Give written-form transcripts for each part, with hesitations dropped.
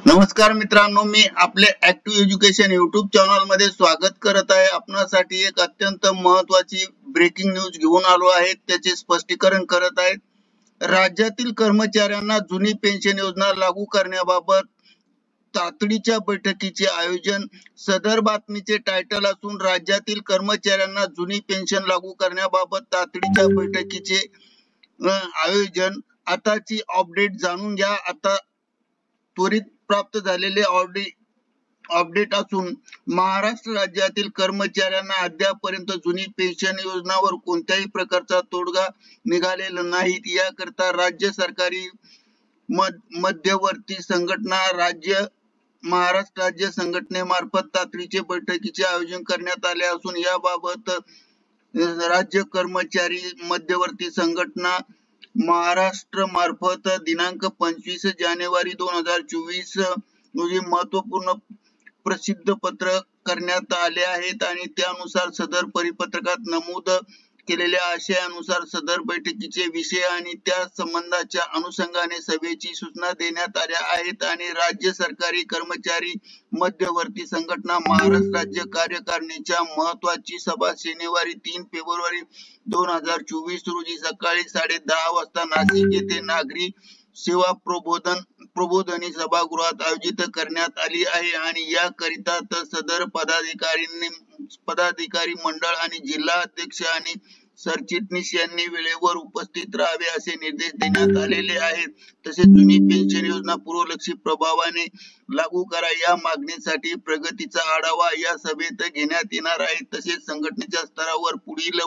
नमस्कार मित्रांनो, मी आपले ऍक्टिव्ह एज्युकेशन युट्यूब चॅनल मध्ये स्वागत करत आहे। आपणासाठी एक अत्यंत महत्त्वाची ब्रेकिंग न्यूज घेऊन आलो आहे, त्याचे स्पष्टीकरण करत आहे। राज्यातील कर्मचाऱ्यांना जुनी पेन्शन योजना लागू करण्याबाबत तातडीच्या बैठकीचे आयोजन। सदर बातमीचे टायटल असून राज्यातील कर्मचाऱ्यांना जुनी पेन्शन लागू करण्याबाबत तातडीच्या बैठकीचे आयोजन। आताची अपडेट जाणून घ्या। आता त्वरित प्राप्त झालेले अपडेट असून महाराष्ट्र राज्यातील कर्मचाऱ्यांना अद्यापर्यंत जुनी पेन्शन योजनावर कोणत्याही प्रकारचा तोडगा निघालेला नाही। याकरता राज्य सरकारी मध्यवर्ती संघटना महाराष्ट्र राज्य संघटनेमार्फत तातडीचे बैठकीचे आयोजन करण्यात आले असून याबाबत राज्य कर्मचारी मध्यवर्ती संघटना महाराष्ट्र मार्फत दिनांक 25 जानेवारी 2024 रोजी महत्वपूर्ण प्रसिद्ध पत्र करण्यात आले आहेत आणि त्यानुसार सदर परिपत्रकात नमूद केलेल्या आशयानुसार सदर बैठकीचे विषय आणि त्या संबंधाच्या अनुषंगाने सभेची सूचना देण्यात आल्या आहेत आणि राज्य सरकारी कर्मचारी मध्यवर्ती संघटना महाराष्ट्र राज्य कार्यकारिणीच्या महत्वाची सभा शनिवारी 3 फेब्रुवारी 2024 रोजी सकाळी 10:30 वाजता नाशिक येथे नागरी सेवा प्रबोधनी सभागृहात आयोजित करण्यात आली आहे आणि याकरिता सदर पदाधिकारी मंडळ आणि जिल्हा अध्यक्ष आणि सरचिटणीस यांनी वेळेवर उपस्थित राहावे असे निर्देश देण्यात आलेले आहेत। तसेच जुनी पेन्शन योजना पूर्वलक्षी प्रभावाने लागू करा या मागणीसाठी प्रगतीचा आढावा या सभेत घेण्यात येणार आहे। तसेच संघटनेच्या स्तरावर पुढील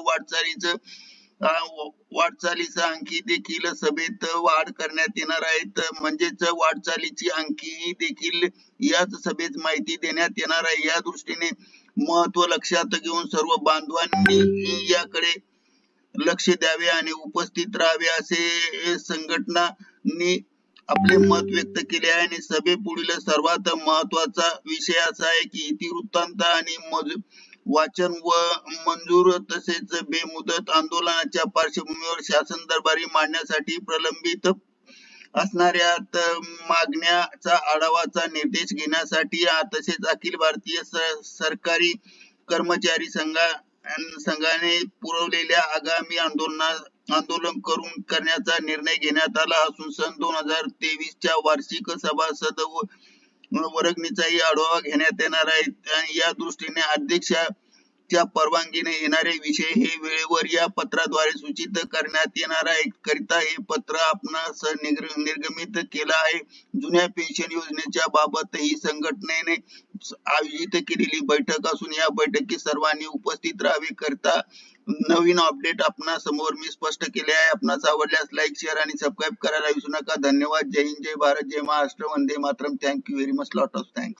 वाटचालीचा अंकी देखील सभेत वाढ करण्यात येणार आहेत। म्हणजेच वाटचालीची अंकी देखील याच सभेत माहिती देण्यात येणार आहे। या दृष्टीने महत्व लक्षात घेऊन सर्व बांधवांनी याकडे लक्ष द्यावे आणि उपस्थित राहावे असे संघटनांनी आपले मत व्यक्त केले आहे आणि सभेपुढील सर्वात महत्वाचा विषय असा आहे की इतिवृत्तांत आणि वाचन व मंजूर तसेच बेमुदत आंदोलनाच्या पार्श्वभूमीवर शासन दरबारी मांडण्यासाठी प्रलंबित असणाऱ्या मागण्याचा आढावाचा निर्देश घेण्यासाठी तसेच अखिल भारतीय सरकारी कर्मचारी संघाने पुरवलेल्या आगामी आंदोलन करण्याचा निर्णय घेण्यात आला असून सन 2023 च्या वार्षिक सभासद वर्गणीचाही आढावा घेण्यात येणार आहे आणि या दृष्टीने अध्यक्षाच्या परवानगीने येणारे विषय हे वेळेवर या पत्राद्वारे सूचित करण्यात येणार आहे। करिता हे पत्र आपणास निर्गमित केलं आहे। जुन्या पेन्शन योजनेच्या बाबत ही संघटनेने आयोजित केलेली बैठक असून या बैठकीत सर्वांनी उपस्थित राहावे करता नवीन अपडेट आपणा समोर मी स्पष्ट केले आहे। आपणास आवडल्यास लाईक शेअर आणि सबस्क्राईब करायला विसरू नका। धन्यवाद। जय हिंद, जय भारत, जय महाराष्ट्र, वंदे मातरम। Thank you very much, lot of thanks.